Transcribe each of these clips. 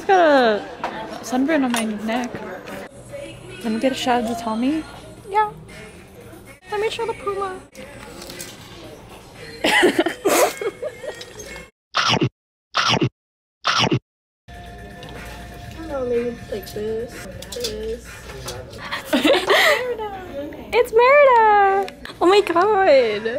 almost got a sunburn on my neck. Let me get a shot of the Tommy. Yeah. Let me show the Puma. Oh, maybe like this. It's Merida! Oh my god!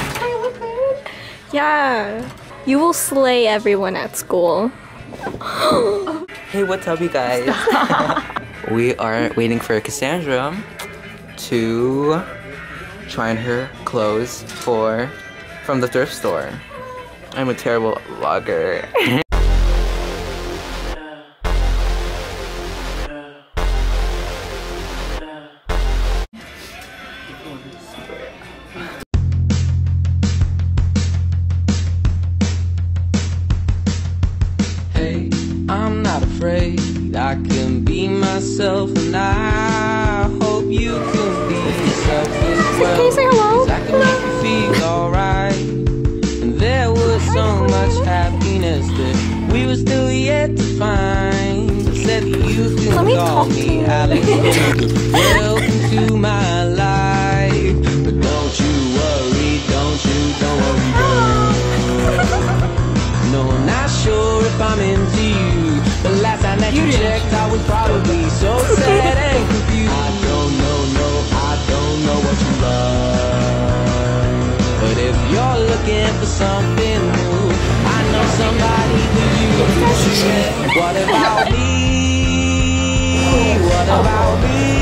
Yeah. You will slay everyone at school. Hey, what's up, you guys? We are waiting for Cassandra to try on her clothes from the thrift store. I'm a terrible vlogger. Hey, I'm not afraid. I can be myself, and I hope you can be yourself as well. Can you say hello? 'Cause I can make you feel alright. And there was so much happiness that we were still yet to find. I said you can call me Alex. Welcome to my life. But don't you worry, don't worry, no, I'm not sure if I'm into you. The last time that you checked, I was probably so sad and confused. I don't know what you love. But if you're looking for something new, I know somebody who you. What about me? What about me?